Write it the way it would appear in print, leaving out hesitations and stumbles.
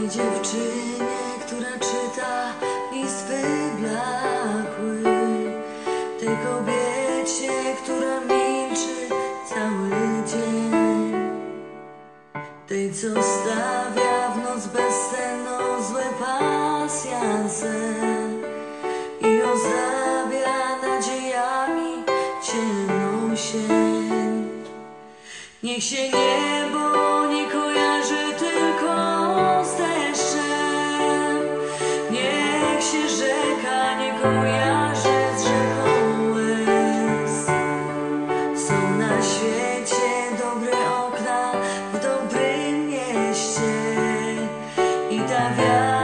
dziewczynie, która czyta list wyblakły, tej kobiecie, która milczy cały dzień, tej, co stawia w noc bezsenną złe pasjanse i ozdabia nadziejami ciemną sień. Niech się niebo nie kojarzy tylko z deszczem, niech się rzeka nie kojarzy z rzeką łez. Są na świecie dobre okna w dobrym mieście i ta wiara